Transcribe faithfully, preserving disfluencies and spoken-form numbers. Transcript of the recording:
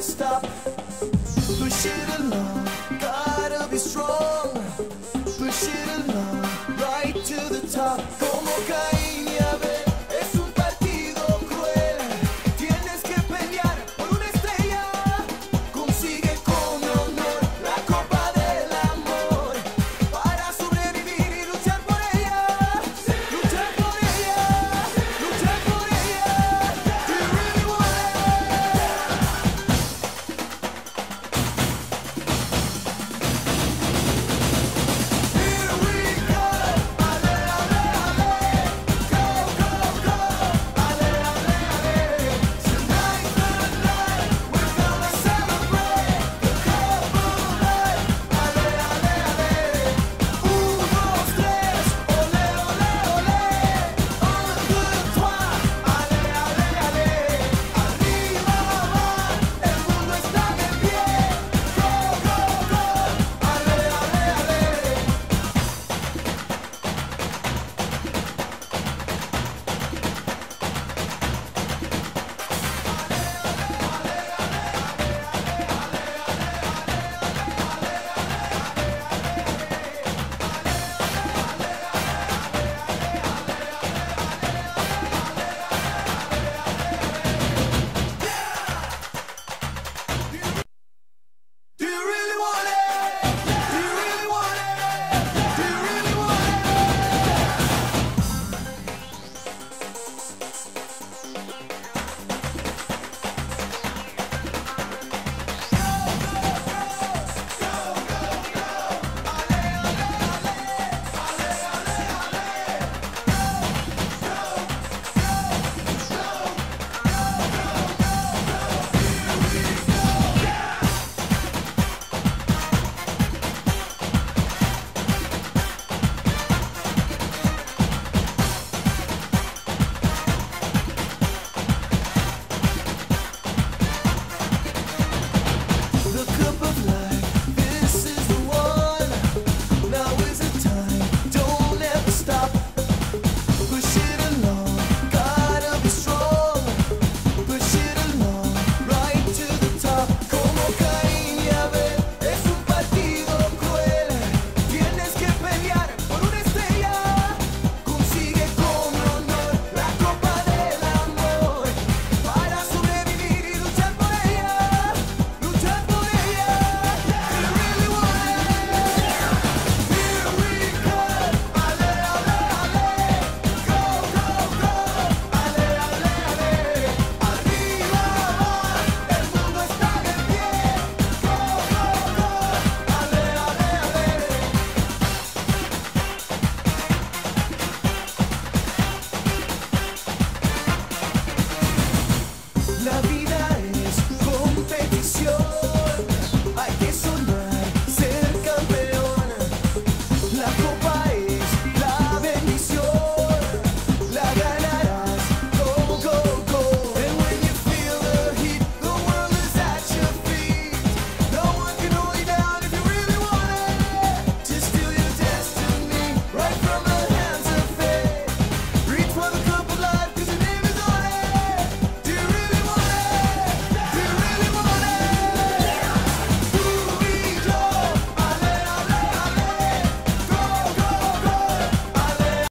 stop. Push it along, gotta be strong. Push it along, right to the top. Como Caín y Abel, es un partido cruel. Tienes que pelear por una estrella. Consigue con honor la copa del amor. Para sobrevivir y luchar por ella. Luchar por ella, luchar por ella. Do you really want it? Here we go, ale, ale, ale. Go, go, go, ale, ale, ale. Tonight's the night, we're gonna celebrate. The cup of life, ale, ale, ale. Un, dos, tres, ole, ole, ole. Un, deux, trois, ale, ale, ale. Arriba va, el mundo está de pie. Go, go, go, ale, ale, ale. Do you really want it? Do you really want it? Do you really want The cup of life, this is the one. Now is the time, don't ever stop. Push it along, gotta be strong. Push it along, right to the top. Como Caín y Abel, es un partido cruel. Tienes que pelear por una estrella. Consigue con honor la copa del amor. Para sobrevivir y luchar por ella. Luchar por ella. Do you really want it? Here we go, ale, ale, ale. Go, go, go, ale, ale, ale. Arriba va, el mundo está de pie. Go, go, go, ale, ale, ale. La